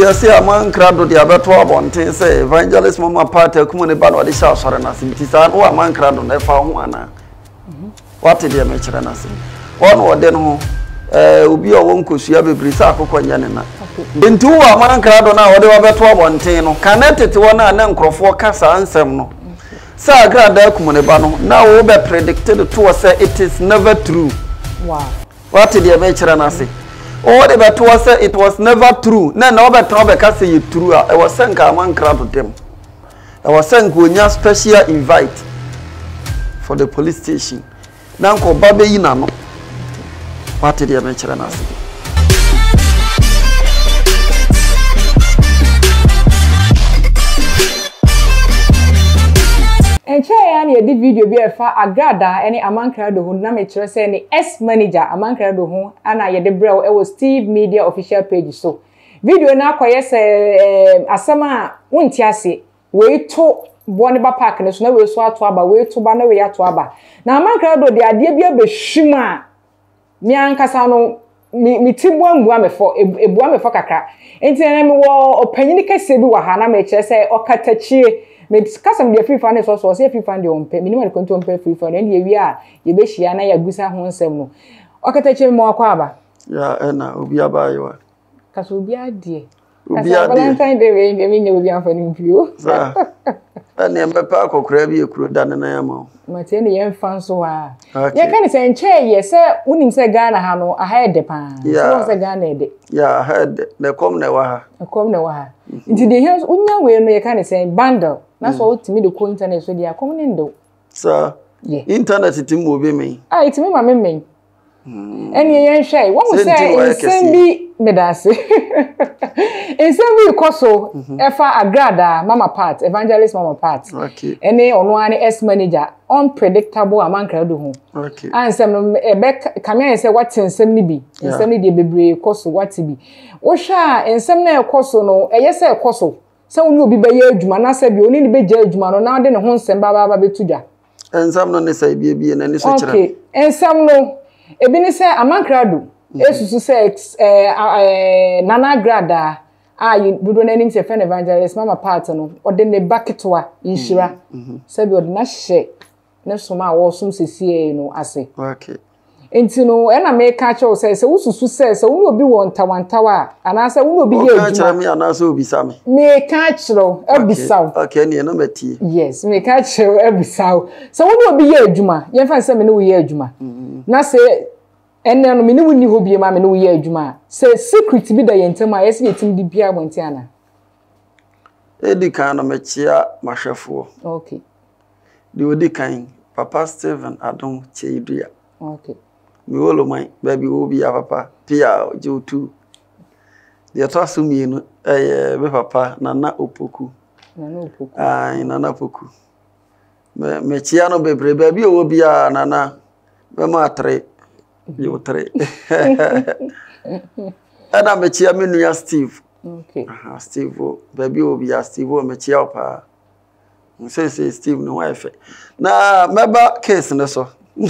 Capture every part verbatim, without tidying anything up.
say a man crowd with the other twelve on ten say evangelist mama party come on the shop sorry na sim ti sa no man crowd na fa ho ana what dey me kire na sim on wo de no eh obi o won kosua bebri sa akokọ nya ne na nti wo man crowd na wo de wo beto on ten no connected wo na na nkrofo kasa ansem no sa Agradaa come ne ba no na wo be predicted to say it is never true. Wow. What dey me kire na sim oh, the better was it was never true. No, no, but no, because it's true. I was saying I want crowd to them. I was saying we need special invite for the police station. Now, ko babe ina no. What did you mention us? And try any edit video be a far Agradaa any among crowd who na me chere say any S manager among crowd who ana ye de brew e was Steve Media official page so video na koye say asama wonti ase we to Boniba Park no so na we so ato aba we to ba na we ato aba na among crowd de ade bia be hwima mi ankasa no mi mi tibu ambua me fo ebua me fo kakra enti na me wo opanyini kase bi wa ha na me chere say okatachie me kasam de free fund so so say free fund de ompe minimum konto ompe free fund and ye wi a ye be hia na ya gusa ho nsem no okatache mo akwa aba ya na obi aba yo kaso obi ade obi ade Valentine day we me nye obi amfani mpio sa ani empepa akokora bi ekuro dane na yama mate ne yen fan so a ye kan say nche ye say unim say Ghana ha no a ha de pa so say Ghana de ya head the come na wa ha come na wa ha nti de here unya we no ye kan say bundle na so ultimi de ko internet so dia come ne ndo sir yeah internet tim obi me ah itimi ma me me eni yen hwai won say insem bi medase insem bi koso efa Agradaa mama part evangelist mama part okay eni ono ani S manager unpredictable among crowd ho okay ansem no ebe kamia say what insem ni bi insem ni de bebre koso what bi wo hwa insem na ekoso no eye say ekoso se woni obi be ye adwuma na se bi oni ni be je adwuma no na de ne ho nsem ba ba betudwa ensam no ne sai bi bi na ni so kira okay ensam no ebi ni se amankrado esusu se eh Nana Agradaa ah you do no name se fan evangelist mama part no ode ne baketwa inshira se bi ode na hye ne soma wo som sesie no ase okay enti no e na me ka che o se se ususu se se wo obi wo ntawantawa ana se wo obi ye adwuma ka che me ana se obi sa me me ka chiro abisaw okay ne no matie yes me ka chiro abisaw se wo obi ye adwuma ye fa se me no wo ye adwuma na se enne no me ni woni ho bie ma me no wo ye adwuma se secret bi da ye ntema ye se yetim di bia bonti ana edi kan no me chia mahwefo okay di odi kan papa Steven Adon Cheidua okay mi wolo mai baby obi ya papa pia jotu de to asumi no eh be papa Nana Opoku Nana Opoku ai Nana Opoku me me chia no bebre baby obi ya Nana be ma tre yo tre ana me chia me nua Steve okay aha Steve baby obi ya Steve me chia pa nse se Steve no wife na meba case ne so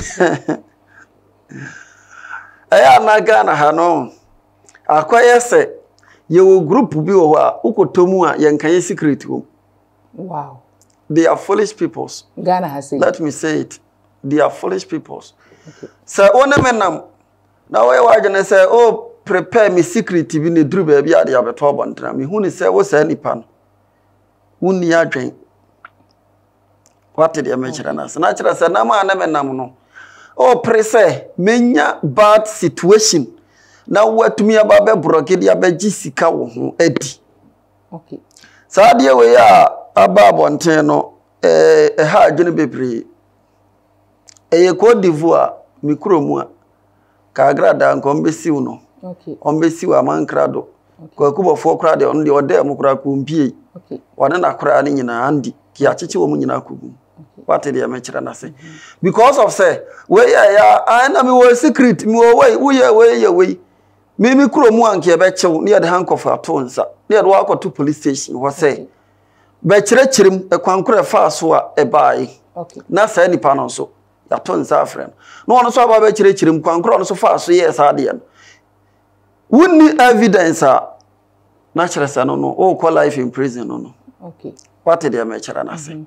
aya na Ghana ha no akwaye se ye wo group bi wo a ukotomu a ye nkan ye secret wo wow they are foolish peoples Ghana has said let me say it they are foolish peoples okay so one menam na we wa gene say oh prepare me secret bi ne duru ba bi ade abeto obontra me hu ni say wo say nipa no wonni adwen what did you mention na na kira say na ma na menam no oh prese menya bad situation na watumi aba be broke dia be gisika wo ho adi okay sa de we ya aba bonten no eh eh ha adwene bebre eye Cote d'Ivoire mikromu a ka Agradaa nkom besiw no okay on besiw amankrado ko Obofour kra de on de ode am kra ko mpie okay wona na kra ne nyina andi ki acheche wo mu nyina kogu what did you mention na say because of say we ya ya ana me wo secret me wo we wo ye we ye we me mi kromu anke be chew ne de handcuff ato nsa ne de wa to police station wo say be kire kirim e kwankora fa so a e bai okay na say nipa no so ya to nsa afren no ono so aba be kire kirim kwankora no so fa so ye sa de wunni evidence a Natural son no oh call life in prison no. Okay. What did they make na say?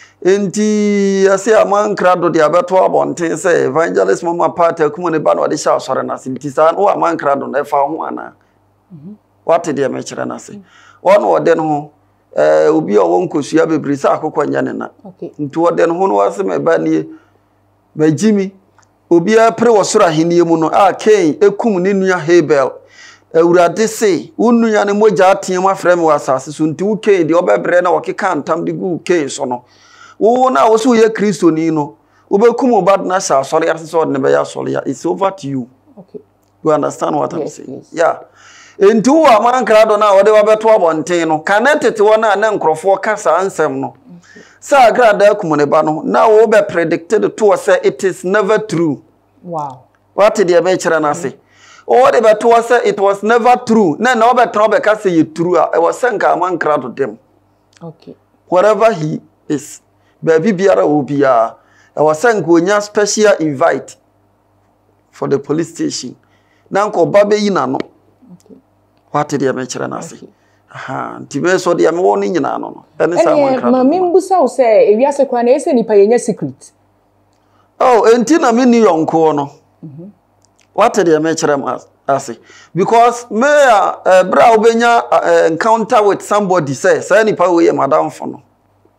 Enti ase aman krado de abeto abonten say evangelist mama party akumo ne ba no de sha sore na se nti sa no aman krado na fa ho ana. Mhm. What did they make na say? One ode no eh obi o wonkosua bebre sa akokwanya ne na. Okay. Nti ode no ho no wase me ba nie magimi obi a pre wosoro ahenie mu no a Cain ekum ne nua Habel. Awurade se unnuya ne moja ateam afrem wasase so nti wo Cain de obebre na wokeka ntam de gu Cain so no. Wo na wo so ye Kristo ni no obekum obad na sha sori ase so ne be ya sori ya it's over to you. Okay. You understand what yes, I'm saying? Yes. Yeah. Enti wo aman krado na wo de wabeto abonten no connected wo na na nkrofo kasa ansem no. Okay. Sa Agradaa kum ne ba no na wo be predicted to say it is never true. Wow. What did you make na say? Oh, they beto say it was never true. Na na wo be tro be ka say you true. I was saying ka aman krado dem. Okay. Whatever he is. Baby biara obia I was saying go nya special invite for the police station na nko babe yi na no okay what did you mention na say aha ntibe so de me won nyina no no ene sa mo kra ma mimbusa wo say ewiase kwa na ese nipa yenya secret oh enti na me ni yonko no mhm what did you mention I say because me uh, bra obenya uh, encounter with somebody say say nipa we madam for no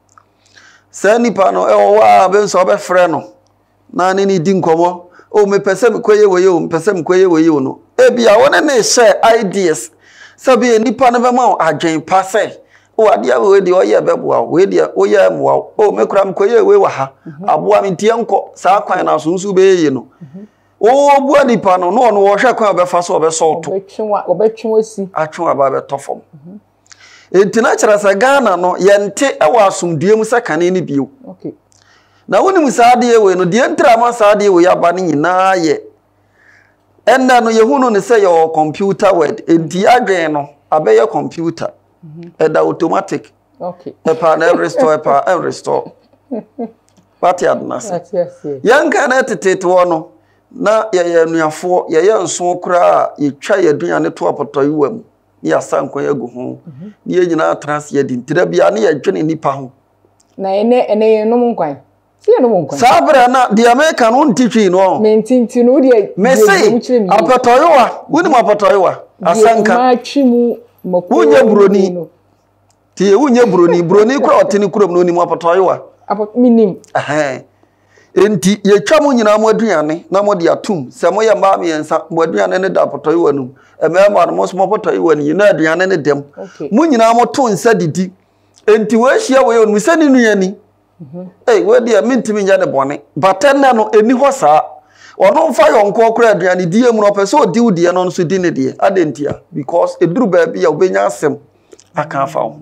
say nipa no e wo wa be so be frɛ no na ne ni di nkomo o me pese me koye we o me pese me koye we no e bia wona ne share ideas sabe nipa no be ma adwen pa se o ade a we de o ye beboa we de o ye moa o me kura me koye we wa ha aboa me tie nko sa kwan na so nsu be ye no o bua nipa no no no wo hwe kwan be fa so o be so to obetwenwa obetwenwa si atwenwa ba be to fom Entina kyerɛ sɛ Ghana no yɛnte ɛwɔ asomdue mu sɛ kane ne bio. Okay. Na woni mu saade we no de ntra ma saade we yaba ne nyinaa ye. Ɛnna no yehunu ne sɛ yɛ computer word enti adwen no abɛyɛ computer. Mhm. Ɛda automatic. Okay. Ɛpa na restore ɛpa and restore. Pati adnase. Yes yes. Yanka na tetete wo no na yɛ yɛ nuafo yɛ yɛ nso kura yɛtwa yɛ aduane to apotɔyi wam. Ya sanko ya gu ho ni ye nyina trans ye di ntira bia ne ye dwene nipa ho na ene ene ye no nkwan se ye no nkwan sabra na the American won titwi no me ntinti no de me say apatoyowa woni apatoyowa asanka ma twimu mako wonye broni ti ye wonye broni broni kura otini kura no ni mu apatoyowa apot minim eh enti ye twa mo nyina mo aduane na mo de atum se mo ye ma me yensa mo aduane ne da apatoyowa num emema no mo so mo apatoyowa ni na aduane ne dem mo nyina mo to nsa didi enti we hia we onu se ni nuani eh we de mintimi nya ne bone batenna no eni ho saa ono fa yonko kura aduane die mu no pese odi udie no so di ne de adentia because eduru ba bia obenya asem aka fa wo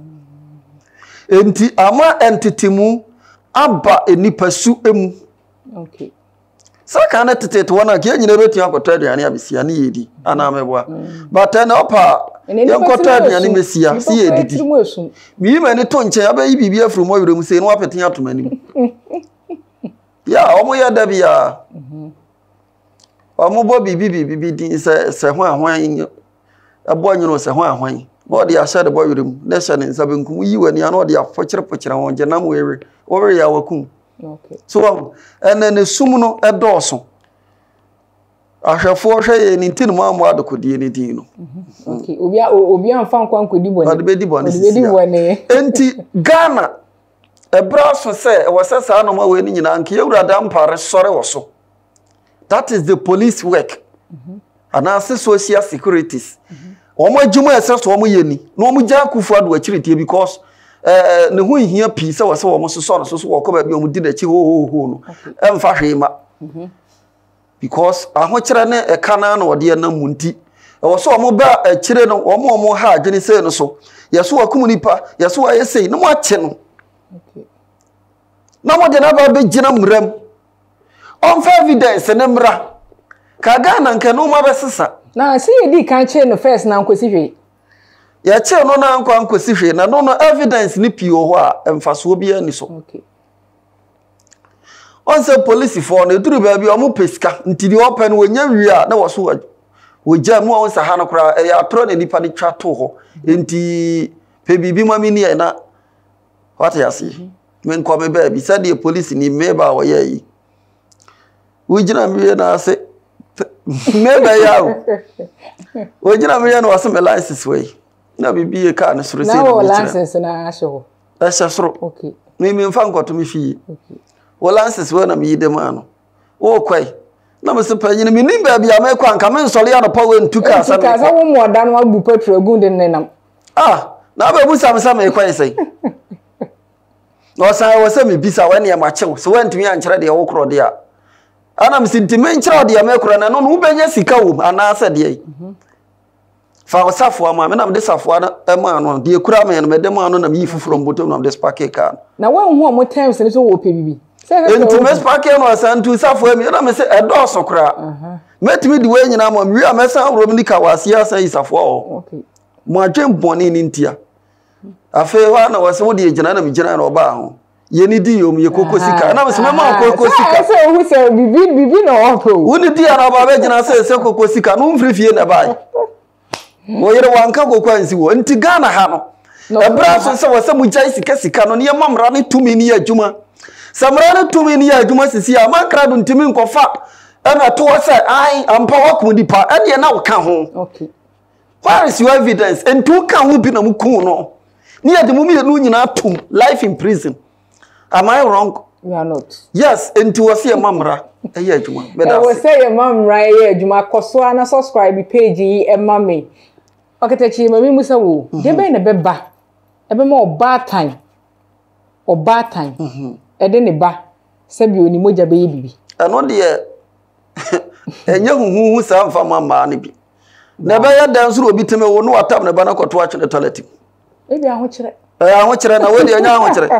enti ama entitimu aba enipa su emu. Okay. Saka na tetete wona ke nyina betu akota aduane abesia ne yedi ana meboa but na opa yankota aduane mesia si yedidi mi ma ne to nche abayi bibia afro mo weremu sei no apeten atomani ya omo ya da bia mhm omo bo bibi bibi din se se ho ahwan abo anyino se ho ahwan bo de ahya de bo weremu na hya ne nsa benkum yi wani ana o de afokire pokire ho je nam wewe wewe ya wakum. Okay. So and then the sumuno a dawson. I shall force a nintin mamma the could be anything. Okay, Obia Obia found one could be one of the baby one. Enti Ghana a brass for say was a son of my wedding in Ankiura Paris, sorry or so. That is the police work. And answer social securities. Omo Juma assess to Omo Yeni, no Mujaku for the charity because. Eh ne hu hia pisa wo se wo mo so so so so wo ko ba bi o mu di na chi ho ho ho no em fa hwema mhm because ahokyere ne e kana na wode na munti e wo so mo ba akire no wo mo mo ha adwene sei no so ye so akum nipa ye so aye sei no mo ache no okay na mo de na ba be gina mram on fa evidence ne mra ka ga na nke no ma be sesa na se ye di kan che no first na nkosi hwe ya che no na nkwa nkosi hwe na no no evidence ni pio ho a emfaso bia ni so okay on se police for na duru ba bia o mo pesika ntidi open wonya wi a na wo so wo gya mu on sa ha no kra e ya tro ne nipa ne twa to ho enti pe bibi ma mi ne na what ya see men ko me ba bi said the police ni meba wo ye yi wo gina mi na se meba ya wo gina mi na wase me license way na bibi e ka na suru se na license na asho a soro okay me me mfa nkoto mi fi okay wo license we na mi yide ma no wo kwai na me se panyine mi nim ba bia me kwa nka me nsole ya no power ntuka sa me ka sa wo mo da no abu petrol gun de nenam ah na ba bu sam sam e kwai sai no sa wo se me bisa we ne ma chew so wantumi ankyere de wo kro de a ana me sintime nkyere de me kro na no no benya sika wo ana asa de fa wo safo ama me na me de safo na e ma no de kura me no me de ma no na me yi fufuro mbotom na me de spark car na wo hu mo times ne so wo pe bibi enti me spark no asantu safo me na me se e do so kura metimi de we nyina mo wi a me san ro me nika wase asa yi safo o okay mo adwen boni ni ntia afe wa na wase wo de gina na me gina na oba ho ye ni di yom ye koko sika na me se me ma koko sika so hu se bibi bibi na o ko wo ni di na oba be gina se se koko sika no mfiri fie na bai wo yere wanka koko ansi wo nti Ghana ha no e bra so se wase mu jai sika sika no ne mamra ne tumi ni adwuma samra ne tumi ni adwuma sisi a makra do ntimi nkofa e na to wase ai ampa wakum dipa e de na wo ka ho okay where is your evidence and to ka ho bi na mu ku no ni ade mu mi no nyina tum life in prison am I wrong? You are not. Yes, and was here mamra e ye adwuma be da say say mamra e ye adwuma koso ana subscribe page yi e mame oketachi mami musa wo de be na be ba e be ma oba time oba time e de ne ba sabi oni moja be ye bibi eno de enye huhu sa mfa mama ne bi na be ya dan suru obi teme wo no atam ne ba na koto a chene toilet e bi aho kire e aho kire na we de anya aho kire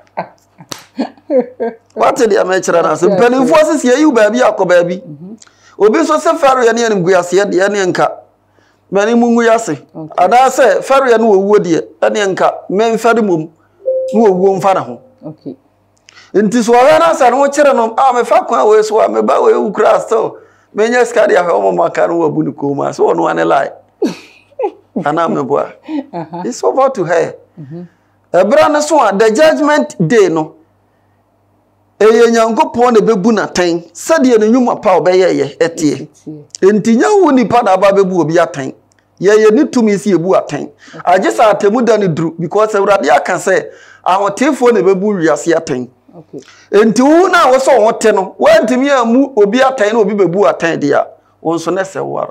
what the am kire na so mpani fo sisi yi ba bi akoba bi obi so se faru ya ne anim guase de ne nka mani mungu yase ada se faru ya no wuo de ne nka men fari mum no wuo mfa na ho okay nti so wa na sa no kire no a me fa kwa we so a me ba we ukra so menya skadi ya ho mama kan wo bu ni ko ma so no ane lie ana me boa it's over to her mhm ebra na so the judgment day no eye nyankopon na bebu na tan sade ne nwuma pa obeye ye etie enti nya wo nipa na ba bebu obi atan ye ye ni tumi si ebu atan agesa atemu da ne dru because awurade aka say ahotefo na bebu wiase atan okay enti wo na wo so wote no wantimi amu obi atan na obi bebu atan dia won so na se wara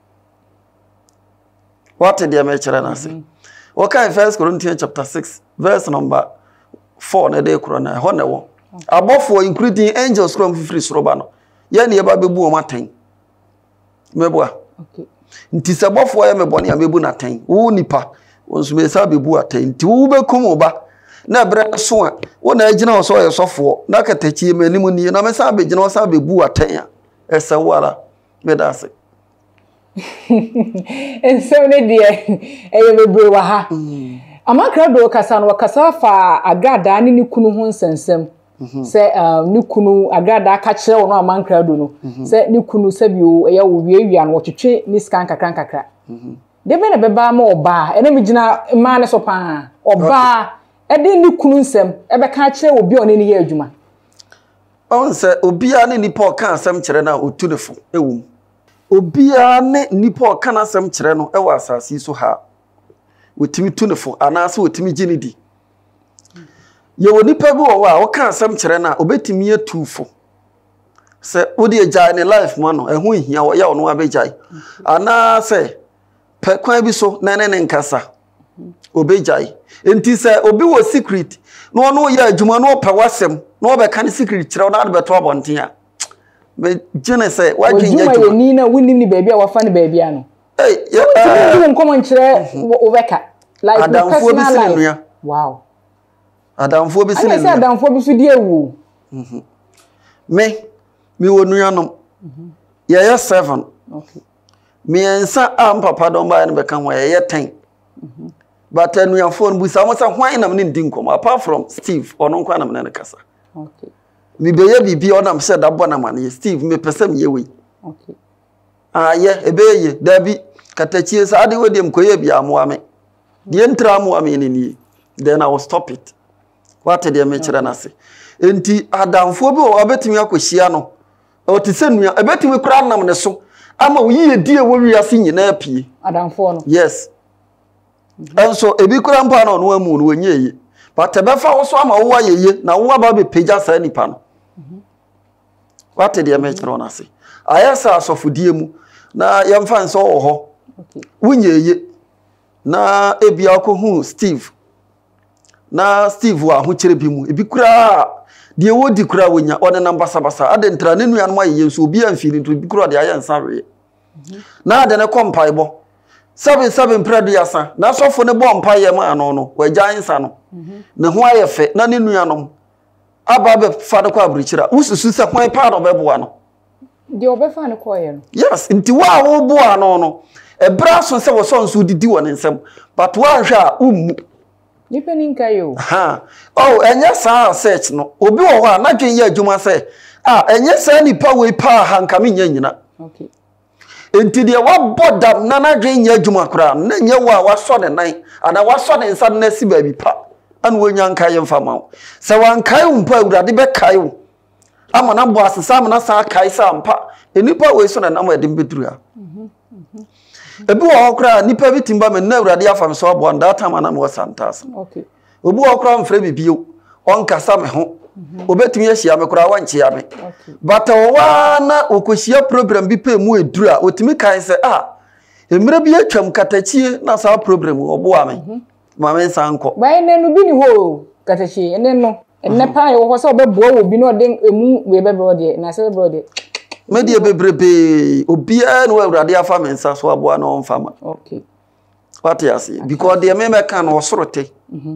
what dia me kire na se wo kan First Corinthians chapter six verse number four na de kro na ho na wo Obofour including angels from free soroba no ye na ye ba bebu o maten meboa okay nti se Obofour ye mebone ya mebu na ten wo nipa won so me sa bebu aten nti wo bekum oba na bre so a wo na agina wo so ye sofo na katachi me nimu ni na me sa be gina wo sa bebu aten a ese wala me da se enso ne de e bebre wa ha amakra do kasa no kasa fa Agradaa ni ni kunu ho nsensem se ni kunu Agradaa ka kire wo no amankra do no se ni kunu se bi o eya wo wiawia no twetwe ni skan kakran kakra de be na be ba ma oba e na me gina ma ne so pa oba e de ni kunu nsem e be ka kire wo bi o ne ni ye adwuma on se obi a ne nipa o kan asem kire na otunefo ewum obi a ne nipa o kan asem kire no e wa asasi so ha wotimi tunefo anase wotimi ginidi ye wonipa bi wo wa wo kan asem kire na obetimi atufo se wodi agya ne life mo no ehun hia wo ya wo no abegya anase pe kwan bi so na ne ne nkasa obegya enti se obi wo secret no no ya adwuma no pe wasem no be kan secret kire na ade beto abonten a me gene se wa genya adwuma ye ni na wonim ni baby a wafa ne baby ano hey yeah uh come on kire oveka like the personal life wow adamfo bi sine no adamfo bi so die ewu mhm me mi wonuanom mhm ye ye seven okay me ensa am papa don ba ne be kan ho ye ye ten mhm but anuafo no bu sa mo sa hwan na me ndi nkom apart from Steve ono nkwa na me ne kasa okay mi be ye bibi onam se da bona man ye Steve me pese me ye we okay ah ye ebeye dabi katachie sa ade wodi mkoye bia amoame de ntra amoame ni ni then I will stop it what dey me kire na se enti adamfo bi o abetimi akohia no o te se nua ebetimi kura nam ne so ama oyiye die wo wiase nyina apie adamfo no yes and so ebi kura mpa na no amu no wanyeye but ebefa wo so ama wo ayeye na wo aba be peja sa nipa no what dey me kire na se ayesa asofodie mu na yemfa nso wo ho okay wunyeye na ebia ko hu Steve na Steve wa ho kire bi mu ebi kura de wodi kura wonya one namba sabasa ade ntra ne nua no ayeye so obi amfili to bi kura de ayensa we na ade ne kompaibo seven seven predu yasa na sofo ne bo mpaye ma no no wajansa no ne ho ayefe na ne nua no aba be fa de kwa aburichira ususu se kwan pa do beboa no de obefa ne koye no yes nti wa wo boa no no e braso se wo so nso didi woni nsem but wa hwa ummu nipa ninka yo ha oh enye sa search no obi wo ho na dwen ye adwuma se ah enye sa nipa we pa hanka me nya nyina okay enti de wa bodam na na dwen ye adwuma kura na nye wa wa so ne nan ana wa so ne nsa na si ba bi pa an wo nya nka ye mfama se wan kai umpa awurade be kai wo ama na bo asesa ama na sa kai sa mpa enipa we so na na ma edim beduru ha mhm mhm ebi wo kura nipa bi timba me na awurade afam so abo nda tama na mo santas okay obi wo kura mfre bibio onkasa me ho obetumi ahia me kura wanche ame okay but wa na okohia program bi pe mu eduru a otimi kan se ah emre bi atwam katachie na sa program obo ame ma me sanko ba ene no bi ni ho katachie ene no ene pa ye wo so obeboa wo bi no de emu we bebro de na se bebro de media bebrebe obia no awurade afa mensa so aboa no mfama okay what you see because the me me kan osorote mhm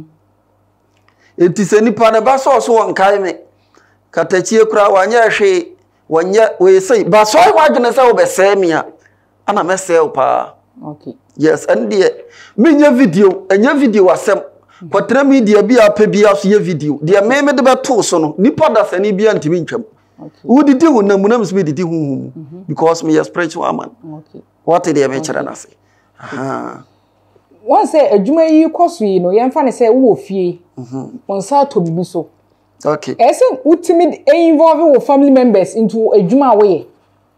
enti se nipa ne ba so so won kai me katachie kura wanya hwe wanya we say ba so wadwene se wo be se me a ana me se wo pa okay yes and the menya video enya video asem kwatra media bi apa bi aso ye video de me me de be to so no nipa da sani bi antimi ntwam okay wudi di hu na munam sbe didi hu because me a spiritual man okay what dey me kire na say aha one say adwuma yi koso yi no yemfa ne say wo fie mhm on sa to bibi so okay ese ultimate involve with family members into adwuma wo ye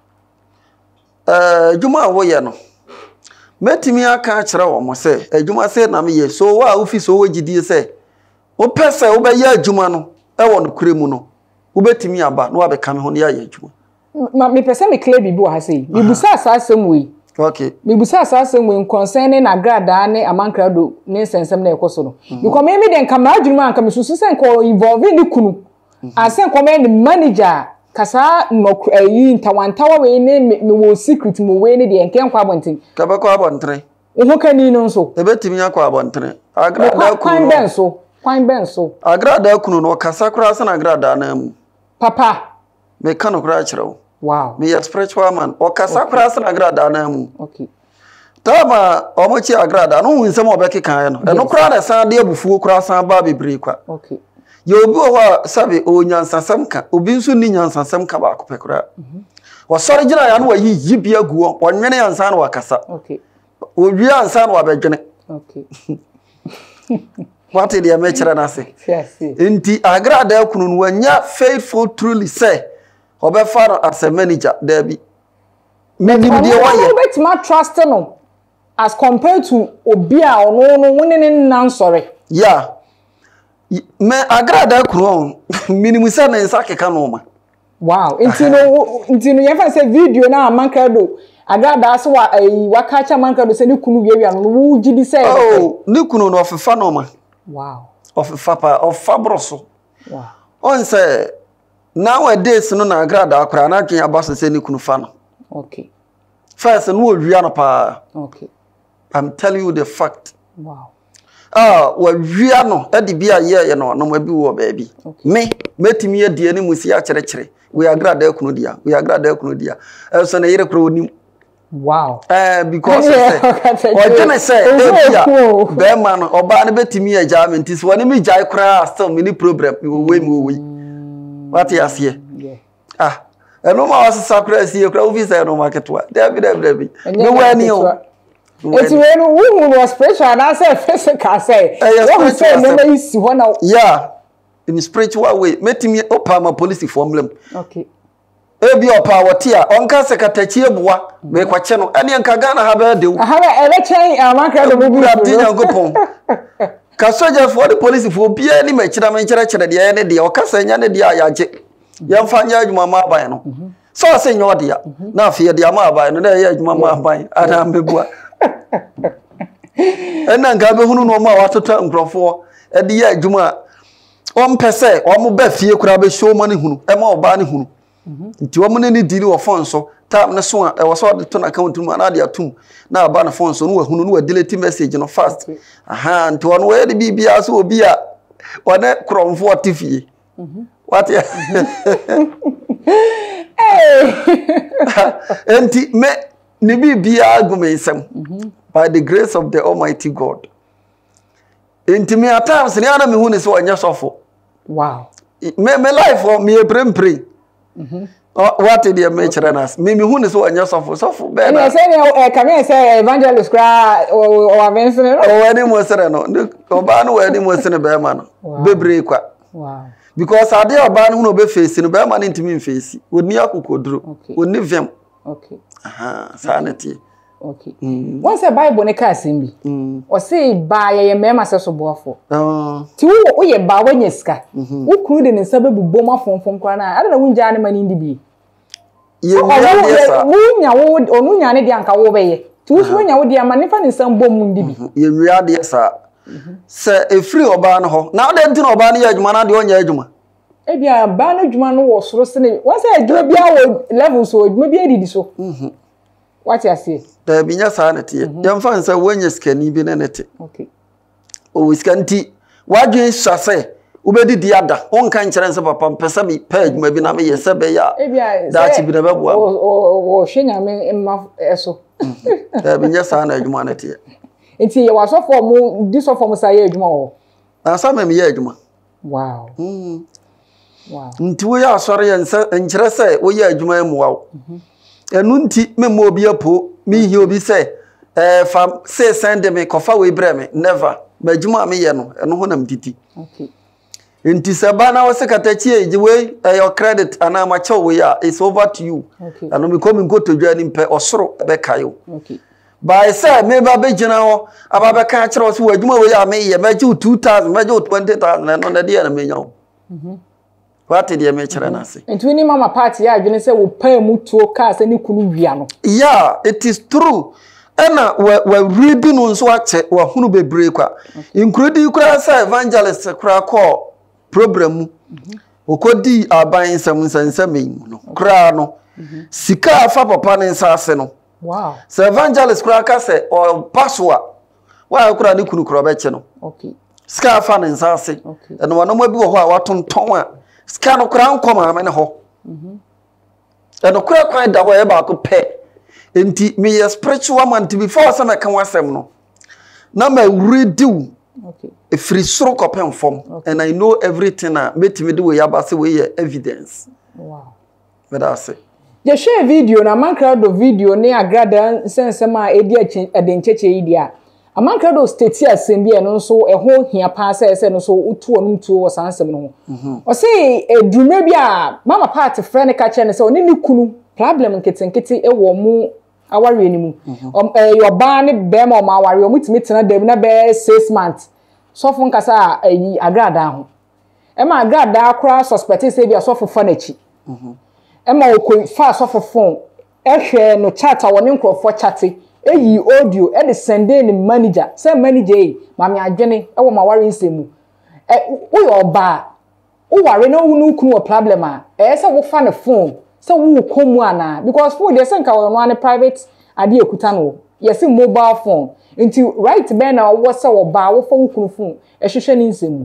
eh adwuma wo ye no metimi aka kire wo mo say adwuma say na me ye so wa office wo gidie say wo pese wo be ye adwuma no e wo no kure mu no wo betimi aba no abeka me ho ne ya ye adwuma ma me pese me clear bibi wo ha say me busa asasem we okay me busa asasem we concerning Agradaa ne Amankrado ne sensem na ekoso no because me me den kama adwuma anka me susu sen ko involve ni kunu asen ko me manager kasa no yi ntawantawa we ne me wo secret mo we ne de enken kwa bontin ka ba kwa bontre wo kani no so e betimi akwa bontre Agradaa kunu kwan ben so kwan ben so Agradaa kunu no kasa kura san Agradaa na mu papa me kanu kura kirewo wow me a spiritual man o kasa kura san Agradaa na mu okay tama omochi Agradaa no hu nsem obeke kan no e no kura na san de abufuo kura san ba bebre kwa okay ye obi ho sabe o nyansasam ka obi nso ni nyansasam ka ba akopekura mhm wo sori gina ya no wayi yibi aguo wonwene yansa na wakasa okay o wi yansa na wabedwene okay what dey me kire na se yes enti Agradaa kunu no wanya faithful truly say obefa as a manager there be menim dey why bet ma trust no as compared to obi a ono no wonene nan sore yeah me Agradaa kunu minimum say na nsa keka no ma wow enti no enti no yefa say video na Amankrado Agradaa so wa wa kacha Amankrado say ni kunu wie wi no wo gidi say oh ni kunu no ofefa no ma wow ofefa pa ofabroso wow on say nowadays no na Agradaa akra na twen abaso say ni kunu fa no okay first no wia no pa okay I'm telling you the fact wow ah wa wia no e de bia ye ye no no ma bi wo baabi me metimi ye die ni musi a kire kire we Agradaa kunu dia we Agradaa kunu dia e so na yire kro oni wow eh because say o jene say e bia be ma no oba ne betimi ye jament is woni mi jai kra still mini problem we we we what you see yeah ah eno ma wasesa kra sie kra ofi say no market wa dabi dabi dabi me wani o eti we no wu no spiritual na say physical say what say no na isi ho na yeah in spiritual way metimi opa ma police for emblem okay ebi opa wote a onka sekatachi ebuwa me kwache no ene nka Ghana ha ba dewu ha ba ele chen amakra do bubu abdi nyankopon ka soldier for the police for bia ni machira menchira chira de ene de okasa nya ne de ayaje yamfa nya adwuma ma aban no so se nya ode ya na afie de ama aban no na ye adwuma ma aban ada mbebua ena nka be hunu no ma watota nkrofo e de ye adwuma o mpese o mo ba fie kura be show money hunu e ma oba ne hunu nti wo mo ne ni dili wo phone so tam ne so a e wo so de to na account mu na de atum na aba na phone so no wa hunu no wa delete message no fast aha nti wo no we de bibia so obi a one kromfo tifie what ya eh enti me ni bibia agumensem by the grace of the Almighty God enti me at times ni ana me hu ne so anya sofo wow me me life for me prempre mhm what did you make us me me hu ne so anya sofo sofo be na say e come say evangelist cry o avense no o wani mo sere no oba no wani mo sere be ma no bebre kwa wow because ade oba no hu no be face no be ma no ntimi face oni akokoduro oni vem okay aha sanity okay mm. Once a Bible ne ka asembi mm. O say ba ye mema se so boafo oh ti wo wo ye ba wanya sika wo kuru de ne sababu bom afonfon kwa na ada na wunja ne mani ndi bi ye wunya wo onu nya ne de anka wo be ye ti wo so nya wo de ama ne fa ne sam bom ndi bi ye nwia de sa se efri oba no ho na ade nti na oba ne ya adwuma na de onya adwuma e bia ba na adwuma no wo soro se ne once adwuma bia wo level so adwuma bia didi so mhm what you say da binya sanity yam fa nsa wanya skani bi na nete okay o skanti wadwen swase ubedidi ada on kan kire nsa papa mpesa bi page ma bi na me yese be ya da chi bi na beboa o o hwenya me ma eso da binya sana adwuma na te enti ye waso for mu di so for mu sa ye adwuma o asa me ye adwuma wow mm wow nti wo ya asore ye nsa nkire se wo ye adwuma mu wa enu nti me mo obi apo mi hi obi se eh fa say send me kofa we bre me never majuma me ye no eno ho nam titi okay nti se ba na wo se katachi eji we your credit ana ma che we ya is over to you okay anu me come nko todwa ni mpe osoro be kayo okay by say me ba be gina ho aba be ka kire wo se wadwuma we ya me ye ma ju two thousand ma ju twenty thousand no na de na me nya ho mhm what did you make chira na say enti ni mama party ya adwene say wo pa mu tuo ka say ni kunu wia no yeah it is true ena we we reading no so ache wa hunu bebre kwa including kura say evangelist kura call program okodi aban sam nsensem no kura no sika afa papa ne nsase no wow so evangelist kura ka say o paswa wa kura ni kunu kura beche no okay sika afa ne nsase eno wano ma bi wo ho a watonton a sika no kura nkoma me ne ho mhm eno kura kwan da ho e ba ko pe enti me ye spiritual man to before some can wasem no na ma ready okay a free soro kopem form and I know everything na meti me do we abase we evidence wow but I say je share video na mankra do video ne agrada sensem a edi adencheche idia amankra do state asem bi no so eho hia pa se se no so utu onum tuo wo sansem no o say edume bi a mama part friend ka che ne se oni ni kunu problem nketenkete e wo mu aware ni mu um your ban ne be ma ma aware o mutimi tena dem na be six months so fun kasa ayi agrada ho e ma agrada akra suspect say bi so fofo na chi mhm e ma o fa so fofo e hwe no chat a woni nkrofo chate eyi audio e de send in manager say manager e ma me adwene e wo ma aware nsemu e wo yo ba wo ware na wo nu kunu problem a e say wo fa na phone so wo komu ana because for dey say nka wo no an private ade ekuta no yes mobile phone until right be na wo say wo ba wo fa wo kunu phone e hwehwe ni nsemu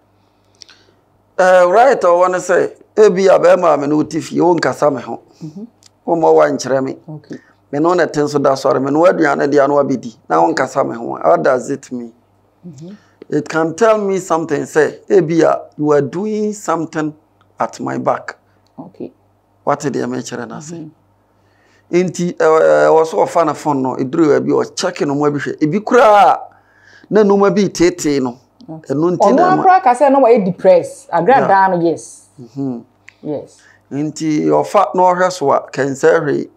eh right I want to say e bi abema me no tifi o nkasa me ho mhm wo mo wa nkyere me okay me no na tenso da sore me no aduane de anu abedi na wo nkasa me ho what does it mean mhm it can tell me something say e bi you are doing something at my back okay what did you make na say enti eh was so fa na phone no eduru abi o check no mo bi hwe ebi kura na no ma bi tete no eno nti na ono akra ka say no wa depressed Agradaa no yes mhm yes enti ofa no hwe so a kense hwe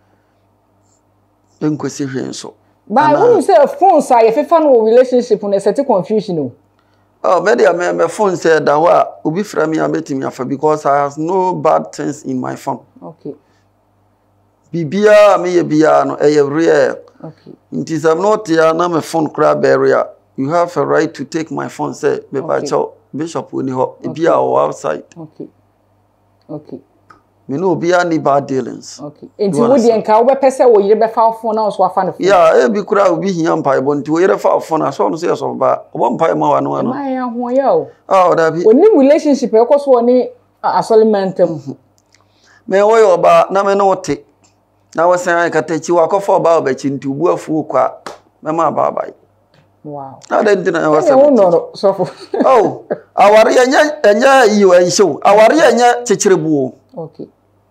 enkosi hwe nso but when you say phone say if fa no relationship no set confusion no oh media me me phone say that wa obi fra me abetimi afa because I have no bad things in my phone okay bibia me ye bia no e real okay it is I'm not here na me phone cra barrier you have a right to take my phone say me ba cho bishop oni ho e bia o outside okay okay me no bia ni bad dealings okay enti wo de nka wo be pese wo yire be fa phone na so afa no phone yeah e bi kura obi hia mpai bo nti wo yire fa phone na so no say so ba wo mpai ma wa no ano ma ya ho ya o oh da bi oni relationship e ko so oni asolimentum me wo yo ba na me no te na wo san ka te chi wa ko fo ba obachi nti ubu afu kwa me ma ba ba wow na da nti na wo say no no so for oh awari anya anya yi wa nsho awari anya chichirebu okay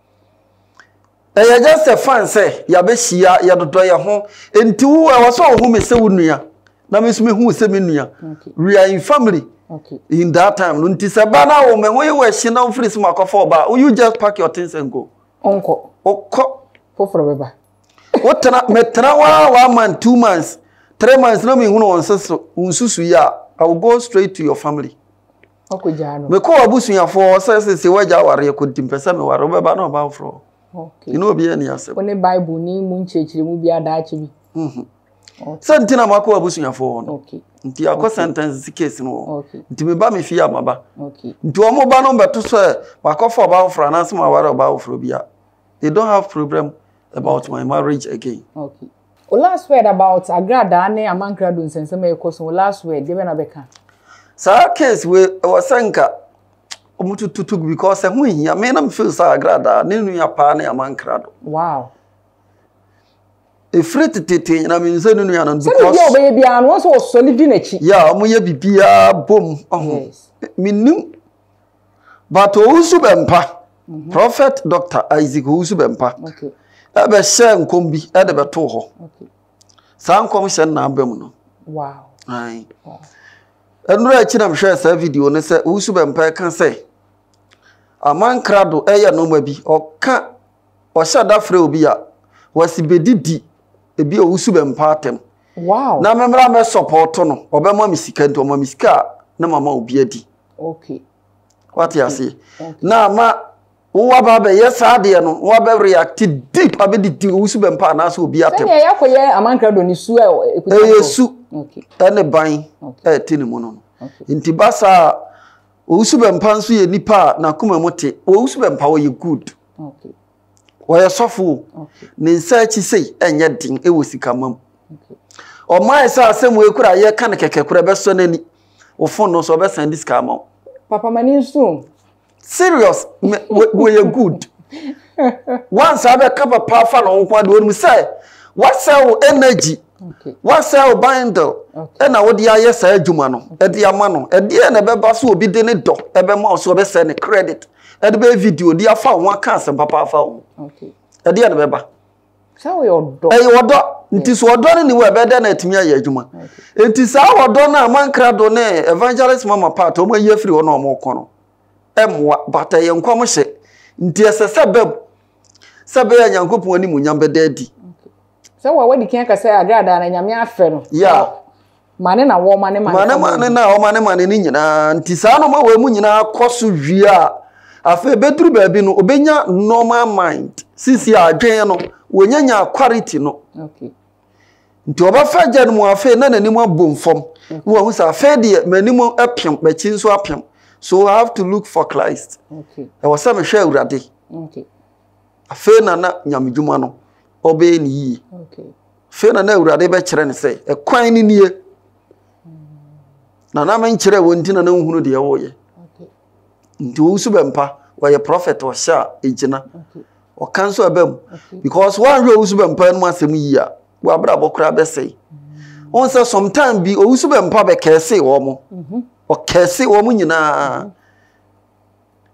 eh just a fan say ya be hia ya dodo ya ho enti wo e waso ho me se wonua na me so me hu se me nua we are in family okay in that time no nti se ba na wo me ho ye we hia na free some akofo ba you just pack your things and go onko okko foforo beba what na metra wa one month two months three months no me hu no onseso unsusu ya I will go straight to your family okujano me ko abusuafo say say se waja ware ko timpesa me ware beba na ba fro okay you know be any asem oni bible ni mu nchechire mu bia da achi bi mhm sentina mako abusuafo no okay nti akọ sentence case no okay nti me ba me fi amaba okay nti omo ba no beto so makofo ba fro na asem aware ba fro bia they don't have problem about my marriage again okay o last word about Agradaa ne Amankrado nsensem e koso last word dey na beka sa case we wasanka omutututu because hu hia me na me feel sa Agradaa ne nua pa ne Amankrado wow e free tete na me nse ne nua no because so dey obey bia no so solid na chi ya omo ye bibia bom oh minim but osu bempa prophet Doctor Isaac osu bempa okay ebe she nkom bi e de beto ho okay sa nkom she na abam no wow ai enura echi na mhwe sa video ne se osu bempa kan se Amankrado eye no ma bi oka o shada frɛ obi a wasibedidi ebi osu bempa atem wow na memra me support no obema misika nto ma misika na mama obi adi okay what you say na ma wo ba be yes ade no wo ba react deep abedi osu bempa na so obi atem ya yakoye Amankrado ni su e yesu okay ene ban e tini mu no nti basa osu bempa nso ye nipa na kuma mote osu bempa wo ye good okay wo ye sofo okay ne nsa chi sei enye din e wo sika mam okay o mai sa asem we kura ye kan keke kura be so nani wo fon no so be send sika mam papa mani soon serious we ye good once abe kapa pa fa no kwa do mu say what sell energy okay what sell bindle okay na wo dia ye sa adwuma no e dia ma no e dia na be ba so obi de ne do e be ma so be send ne credit e de be video dia fa won kan se papa fa wo okay e dia na be ba sa we odo e wodo nti so odo ne we be de na atimi aye adwuma nti sa wodo na Amankrado ne evangelist mama part o ma ye free wo na o mo ko no emwa bata ye nkwam hye nti esese beb sebe ya nyankopon ani munyam bedadi so wa wadi kin ka say Agradaa na nyame afe no ya mane na wo mane mane mane mane na wo mane mane ni nyina nti sa no ma we mu nyina koso hwia afa beduru ba bi no obenya normal mind sisi adwen no wonyanya quality no okay nti oba fa gya no mu afa na nanim abomfom wo hu sa afa de manim apem bachi nso apem so I have to look for Christ okay e wo sa me hwe awurade okay afa na na nyamedwuma no obe ni yi okay fe na na awurade be kire ne se e kwan ni nie na na men kire wonti na na nhunu de wo ye okay nti wo su bempa wo ye prophet o sha ejina okay o kanso abam because one real wo su bempa no asem yi a wo abra bokra be sei on say sometime bi o su bempa be kese wo mo mhm o kese wo mo nyina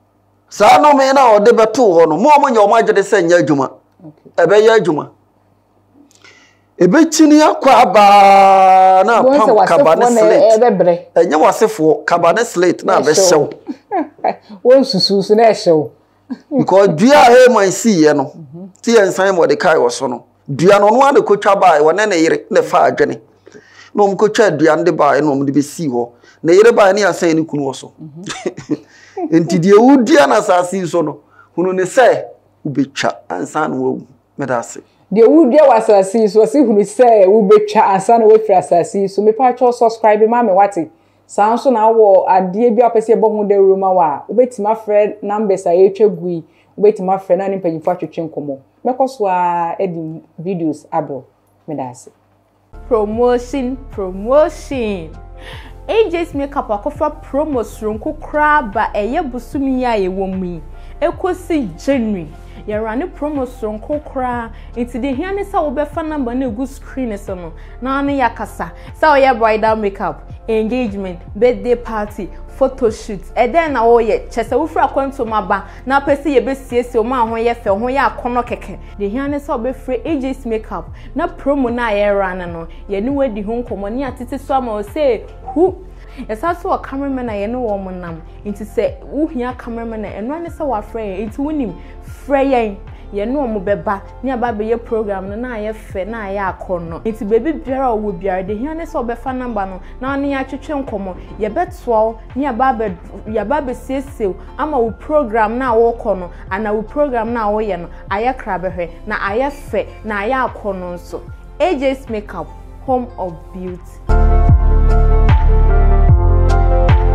Sa no me na o de beto ho no mo mo nya o ma gede se nya adwuma. Okay. Ebe ya adwuma. Ebe chini akwa aba na pam kabane slate. Ebe bre. Enye wasefo kabane slate na be hyew. Won susu na hyew. Because dua he man see ye no. Ti ensan mo de kai wo so no. Dua no no ade kotwa ba wo ne ne yire ne fa adwene. No mo kotwa dua nde ba no mo de be si ho. Ne yire ba ne asan ni kunu wo so. Enti die wudia na sasi so no. Hunu ne se ubetwa ansan wo medase. The wood there was a see so see who say we be cha answer we free asasi so me pa cho subscribe ma me wati sound so na wo ade bi apese bo hu de roma wa obetima friend numbers a ye twagui obetima friend na ni panyifo atwetwe nkomo mekoso a edi videos abo me dase promotion promotion Ages makeup akofa promos ronko kra ba eye busumi ya ye womi ekosi January Yarani promos ronko kra into the here sa wo be fa number na gu screen so no na na yakasa sa oye bridal makeup engagement birthday party photo shoot e den na wo ye chese wo fra kwanto maba na pese ye be siesie o ma ho ye fe ho ye akono keke the here sa wo be free Ages makeup na promo na ye rana no ye ni wadi ho nkomo ni atete so ama o say who Yes, also a cameraman I know woman nam into say who here cameraman and run is our friend into winning frey ye no mo beba ni aba be ye program no na ye fe na ya akono into baby biara wo biara de here so be fa number no na ne ya twetwe nkomo ye betwo ni aba be ye aba be siesie ama wo program na wo kono ana wo program na wo ye no aye kra behwe na aye fe na aye akono nso Ages Makeup, home of beauty.